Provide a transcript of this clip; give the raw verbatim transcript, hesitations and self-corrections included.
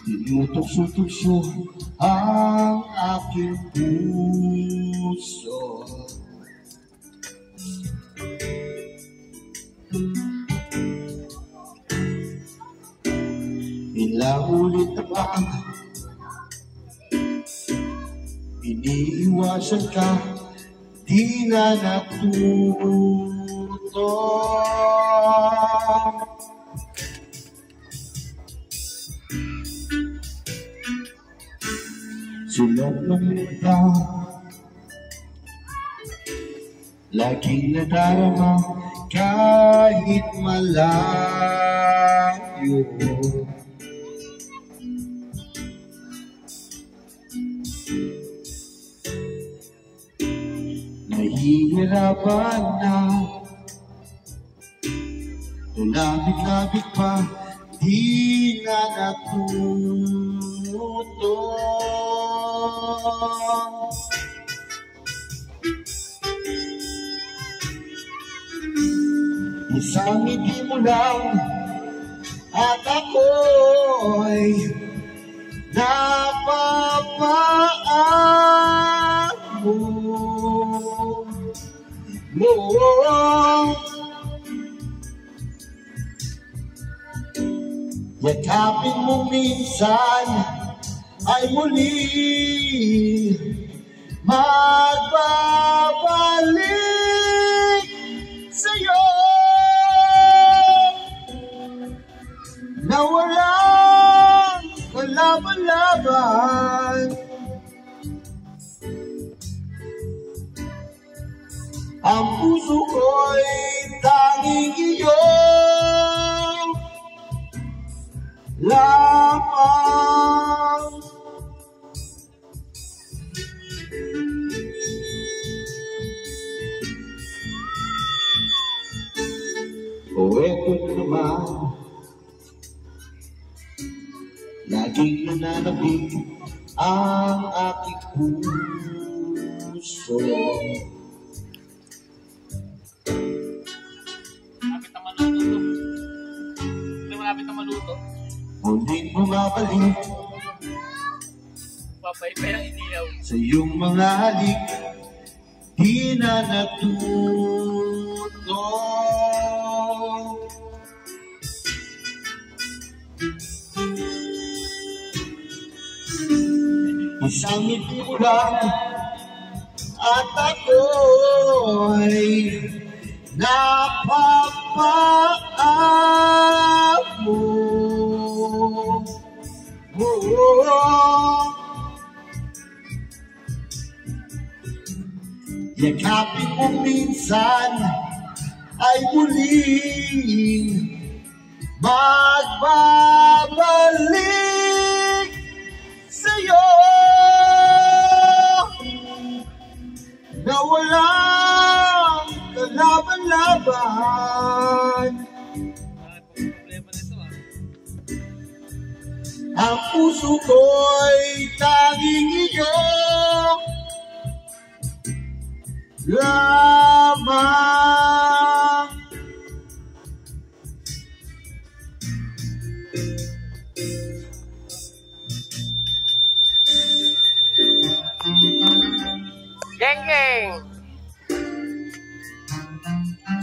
Tinutukso-tukso ang aking puso. Ilang ulit na ba iniiwasan ka, di na natuto. Sulok ng mata, laging nadarama kahit malayo. Nahihirapan na, tulabit-labit pa, di na natuto. Isang ngiti mo lang at ako'y napapaamo mo. Yakapin mo minsan ay muli magbabalik sa'yo na walang kalaban-laban. Ang puso ko'y tanging iyo lamang. O eto naman, laging nananabik ang aking puso. Malapit na maluto. Hindi malapit na maluto. Muling bumabalik Papay-pay ang inilaw sa iyong mga halik, di na natuto. Isang ngiti mo lang at ako'y napapaamo mo. Yakapin mo minsan ay muling magbabalik sa'yo na walang kalaban-laban. Ang puso ko'y tanging iyo lamang.